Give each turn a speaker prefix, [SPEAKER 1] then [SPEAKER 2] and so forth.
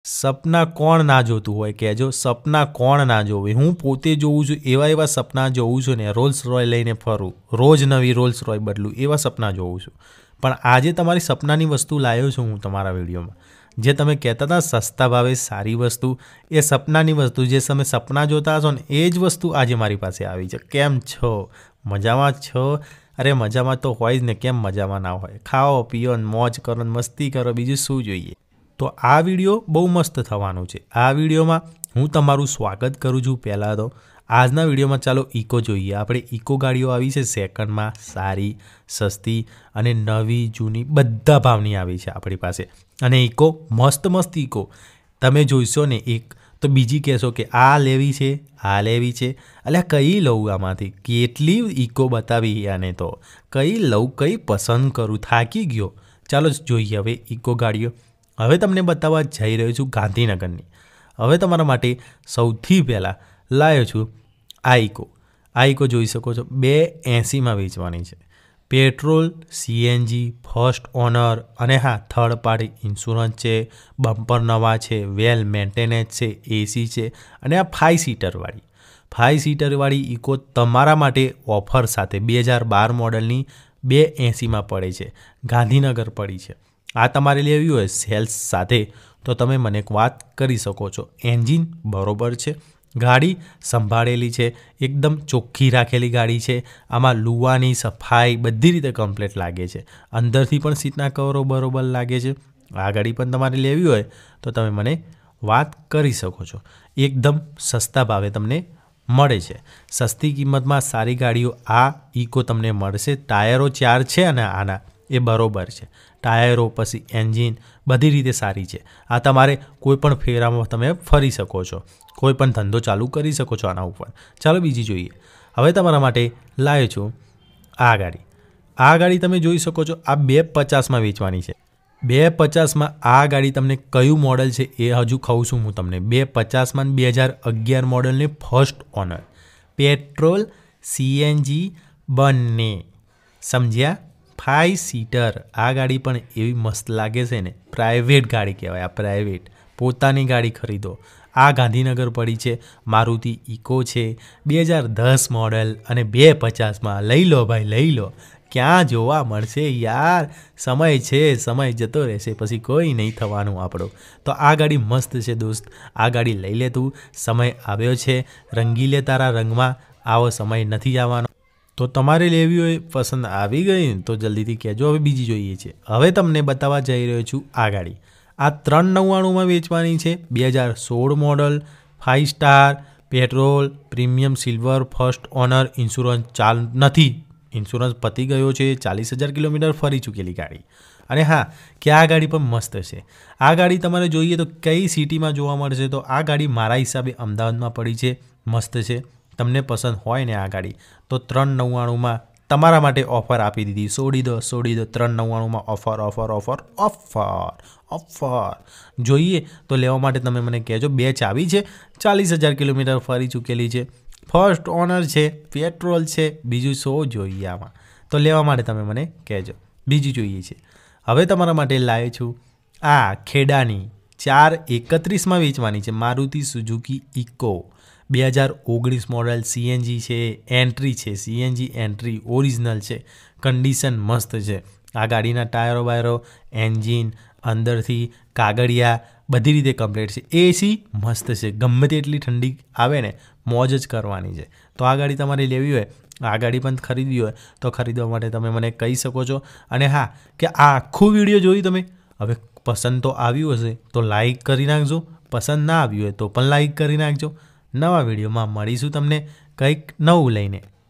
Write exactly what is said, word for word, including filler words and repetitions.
[SPEAKER 1] સપના કોણ ના જોતું હોય કહેજો? સપના કોણ ના જોવે? હું પોતે જોઉં છું, એવા એવા સપના જોઉં છું ને, રોલ્સ રોય લઈને ફરું, રોજ નવી રોલ્સ રોય બદલું, એવા સપના જોઉં છું. પણ આજે તમારી સપનાની વસ્તુ લાવ્યો છું હું તમારા વિડીયોમાં. જે તમે કહેતા હતા સસ્તા ભાવે સારી વસ્તુ, એ સપનાની વસ્તુ, જે તમે સપના જોતા હશો ને એ જ વસ્તુ આજે મારી પાસે આવી છે. કેમ છો? મજામાં છો? અરે મજામાં તો હોય જ ને, કેમ મજામાં ના હોય? ખાઓ પીઓ ને મોજ કરો ને મસ્તી કરો, બીજું શું જોઈએ? તો આ વિડીયો બહુ મસ્ત થવાનું છે. આ વિડીયોમાં હું તમારું સ્વાગત કરું છું. પહેલાં તો આજના વિડીયોમાં ચાલો ઇકો જોઈએ. આપણે ઇકો ગાડીઓ આવી છે સેકન્ડમાં, સારી, સસ્તી અને નવી જૂની બધા ભાવની આવી છે આપણી પાસે. અને ઇકો મસ્ત મસ્ત ઇકો તમે જોઈશો ને એક તો બીજી કહેશો કે આ લેવી છે, આ લેવી છે, એટલે કઈ લઉં આમાંથી? કેટલી ઇકો બતાવી આને, તો કઈ લઉં, કઈ પસંદ કરું, થાકી ગયો. ચાલો જોઈએ હવે ઇકો ગાડીઓ. હવે તમને બતાવવા જઈ રહ્યો છું ગાંધીનગરની. હવે તમારા માટે સૌથી પહેલાં લાવ્યો છું આ ઇકો. આ ઇકો જોઈ શકો છો, બે એંસીમાં વેચવાની છે. પેટ્રોલ, સીએનજી, ફર્સ્ટ ઓનર અને હા થર્ડ પાર્ટી ઇન્સ્યોરન્સ છે, બમ્પર નવા છે, વેલ મેન્ટેનન્સ છે, એસી છે અને આ ફાઇવ સીટરવાળી ફાઇવ સીટરવાળી ઇકો તમારા માટે ઓફર સાથે બે હજાર બાર મોડલની બે એંસીમાં પડે છે. ગાંધીનગર પડી છે. આ તમારે લેવી હોય સેલ્સ સાથે તો તમે મને એક વાત કરી શકો છો. એન્જિન બરોબર છે, ગાડી સંભાળેલી છે, એકદમ ચોખ્ખી રાખેલી ગાડી છે. આમાં લુવાની સફાઈ બધી રીતે કમ્પ્લીટ લાગે છે. અંદરથી પણ સીટના કવરો બરોબર લાગે છે. આ ગાડી પણ તમારે લેવી હોય તો તમે મને વાત કરી શકો છો. એકદમ સસ્તા ભાવે તમને મળે છે. સસ્તી કિંમતમાં સારી ગાડીઓ આ ઇકો તમને મળશે. ટાયરો ચાર છે અને આના એ બરોબર છે. ટાયરો પછી એન્જિન બધી રીતે સારી છે. આ તમારે કોઈ પણ ફેરામાં તમે ફરી શકો છો, કોઈ પણ ધંધો ચાલુ કરી શકો છો આના ઉપર. ચાલો બીજી જોઈએ. હવે તમારા માટે લાવ્યો છું આ ગાડી. આ ગાડી તમે જોઈ શકો છો, આ બે પચાસમાં વેચવાની છે. બે પચાસમાં આ ગાડી તમને કયું મોડલ છે એ હજુ કહું છું હું તમને. બે પચાસમાં બે હજાર અગિયાર મોડલને ફર્સ્ટ ઓનર, પેટ્રોલ સીએનજી બંને, સમજ્યા? Five seater. આ ગાડી પણ એવી મસ્ત લાગે છે ને, પ્રાઇવેટ ગાડી કહેવાય. આ પ્રાઇવેટ પોતાની ગાડી ખરીદો. આ ગાંધીનગર પડી છે. મારુતિ ઇકો છે, બે હજાર દસ મોડલ અને બે પચાસમાં. લઈ લો ભાઈ, લઈ લો. ક્યાં જોવા મળશે યાર? સમય છે, સમય જતો રહેશે, પછી કોઈ નહીં થવાનું આપણો. તો આ ગાડી મસ્ત છે દોસ્ત. આ ગાડી લઈ લે તું. સમય આવ્યો છે. રંગી લે તારા રંગમાં. આવો સમય નથી આવવાનો. તો તમારે લેવી હોય, પસંદ આવી ગઈ તો જલ્દીથી કહેજો. હવે બીજી જોઈએ છે. હવે તમને બતાવવા જઈ રહ્યો છું આ ગાડી. આ ત્રણ નવ્વાણુંમાં વેચવાની છે. બે હજાર સોળ model, five star, petrol, premium silver, first owner, insurance ચાલ નથી, ઇન્સ્યોરન્સ પતી ગયો છે. ચાલીસ હજાર કિલોમીટર ફરી ચૂકેલી ગાડી. અને હા કે આ ગાડી પણ મસ્ત છે. આ ગાડી તમારે જોઈએ તો કઈ સિટીમાં જોવા મળશે, તો આ ગાડી મારા હિસાબે અમદાવાદમાં પડી છે. મસ્ત છે. તમને પસંદ હોય ને આ ગાડી તો ત્રણ નવ્વાણુંમાં તમારા માટે ઓફર આપી દીધી. છોડી દો, છોડી દો. ત્રણ નવ્વાણુંમાં offer, offer, offer, offer, offer. જોઈએ તો લેવા માટે તમે મને કહેજો. બે ચાવી છે, ચાલીસ હજાર કિલોમીટર ફરી ચૂકેલી છે, ફર્સ્ટ ઓનર છે, પેટ્રોલ છે. બીજું શું જોઈએ આમાં? તો લેવા માટે તમે મને કહેજો. બીજું જોઈએ છે. હવે તમારા માટે લાવ્યો છું આ ખેડાની ચાર એકત્રીસમાં વેચવાની છે. મારુતિ સુઝુકી ઇકો બે હજાર ઓગણીસ મોડલ, સીએનજી છે, એન્ટ્રી છે, સીએનજી એન્ટ્રી ઓરિજિનલ છે. કન્ડિશન મસ્ત છે. આ ગાડીના ટાયરો બાયરો, એન્જિન, અંદરથી કાગળિયા બધી રીતે કમ્પ્લીટ છે. એસી મસ્ત છે. ગમે તેટલી ઠંડી આવે ને મોજ જ કરવાની છે. તો આ ગાડી તમારે લેવી હોય, આ ગાડી પણ ખરીદવી હોય તો ખરીદવા માટે તમે મને કહી શકો છો. અને હા કે આ આખું વિડીયો જોઈ તમે, હવે પસંદ તો આવ્યું હશે તો લાઈક કરી નાખજો. પસંદ ના આવ્યું હોય તો પણ લાઈક કરી નાખજો. નવા વિડીયોમાં મળીશું તમને કંઈક નવું લઈને.